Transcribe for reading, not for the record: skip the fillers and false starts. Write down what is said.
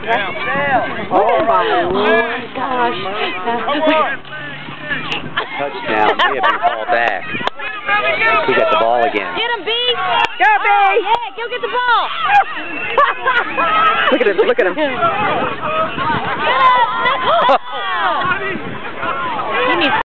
Oh my gosh. Touchdown. We have been called back. We got the ball again. Get him, B! Go, B! Yeah, go get the ball! Look at him, look at him. Get up!